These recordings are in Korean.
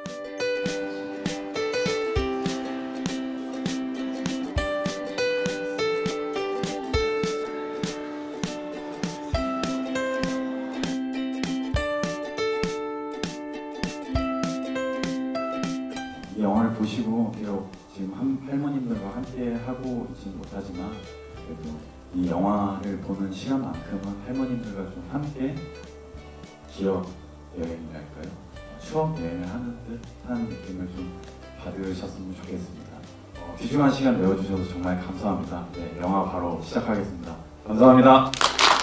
이 영화를 보시고 비록 지금 할머님들과 함께 하고 있지는 못하지만 그래도 이 영화를 보는 시간만큼은 할머님들과 좀 함께 기억 여행이랄까요? 추억 여행을 하는 듯한 느낌을 좀 받으셨으면 좋겠습니다. 귀중한 시간 내어주셔서 정말 감사합니다. 네, 영화 바로 시작하겠습니다. 감사합니다.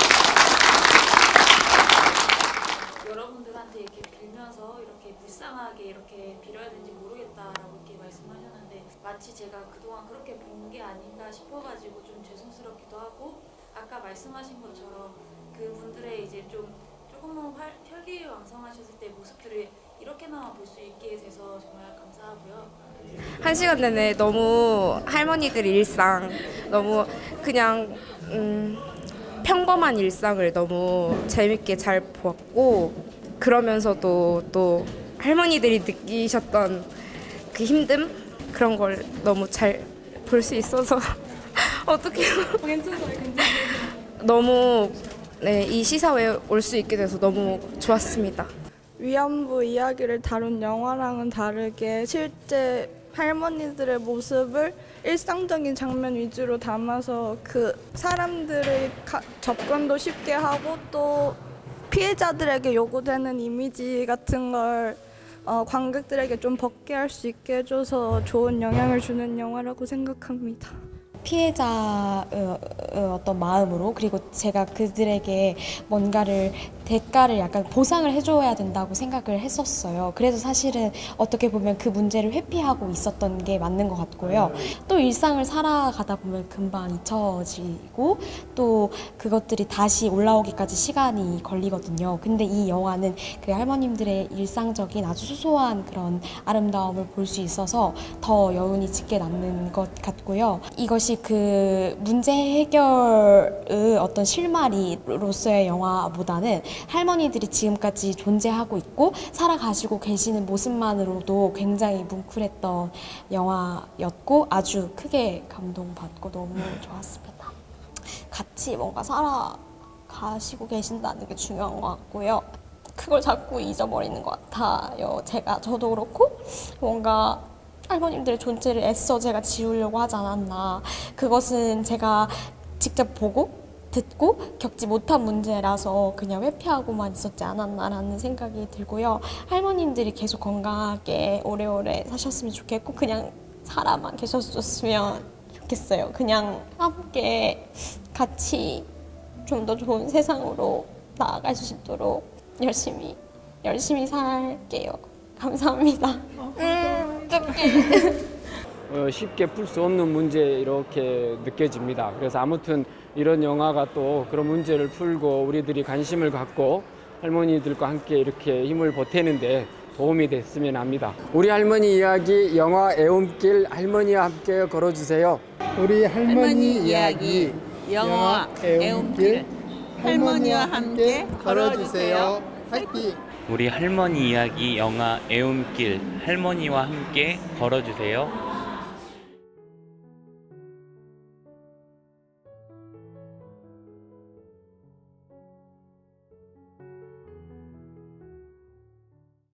여러분들한테 이렇게 빌면서 이렇게 불쌍하게 이렇게 빌어야 되는지 모르겠다라고 이렇게 말씀하셨는데 마치 제가 그동안 그렇게 본 게 아닌가 싶어가지고 좀 죄송스럽기도 하고 아까 말씀하신 것처럼 그분들의 이제 조금은 혈기왕성하셨을 때 모습들을 이렇게나마 볼 수 있게 돼서 정말 감사하고요. 1시간 내내 너무 할머니들 일상, 너무 그냥 평범한 일상을 너무 재밌게 잘 보았고 그러면서도 또 할머니들이 느끼셨던 그 힘듦? 그런 걸 너무 잘 볼 수 있어서 어떻게 괜찮아요. 너무 이 시사회에 올 수 있게 돼서 너무 좋았습니다. 위안부 이야기를 다룬 영화랑은 다르게 실제 할머니들의 모습을 일상적인 장면 위주로 담아서 그 사람들의 접근도 쉽게 하고 또 피해자들에게 요구되는 이미지 같은 걸 관객들에게 좀 벗게 할 수 있게 해줘서 좋은 영향을 주는 영화라고 생각합니다. 피해자의 어떤 마음으로 그리고 제가 그들에게 뭔가를 대가를 약간 보상을 해줘야 된다고 생각을 했었어요. 그래서 사실은 어떻게 보면 그 문제를 회피하고 있었던 게 맞는 것 같고요. 또 일상을 살아가다 보면 금방 잊혀지고 또 그것들이 다시 올라오기까지 시간이 걸리거든요. 근데 이 영화는 그 할머님들의 일상적인 아주 소소한 그런 아름다움을 볼 수 있어서 더 여운이 짙게 남는 것 같고요. 이것이 그 문제 해결의 어떤 실마리로서의 영화보다는 할머니들이 지금까지 존재하고 있고 살아가시고 계시는 모습만으로도 굉장히 뭉클했던 영화였고 아주 크게 감동받고 너무 좋았습니다. 같이 뭔가 살아가시고 계신다는 게 중요한 것 같고요. 그걸 자꾸 잊어버리는 것 같아요. 저도 그렇고 뭔가 할머님들의 존재를 애써 제가 지우려고 하지 않았나. 그것은 제가 직접 보고 듣고 겪지 못한 문제라서 그냥 회피하고만 있었지 않았나라는 생각이 들고요. 할머님들이 계속 건강하게 오래오래 사셨으면 좋겠고 그냥 살아만 계셨으면 좋겠어요. 그냥 함께 같이 좀 더 좋은 세상으로 나아갈 수 있도록 열심히 살게요. 감사합니다. 쉽게 풀 수 없는 문제 이렇게 느껴집니다. 그래서 아무튼 이런 영화가 또 그런 문제를 풀고 우리들이 관심을 갖고 할머니들과 함께 이렇게 힘을 보태는데 도움이 됐으면 합니다. 우리 할머니 이야기 영화 애움길 할머니와 함께 걸어주세요. 우리 할머니 이야기 영화 애움길 할머니와 함께 걸어주세요. 화이팅! 우리 할머니 이야기 영화 애움길 할머니와 함께 걸어주세요.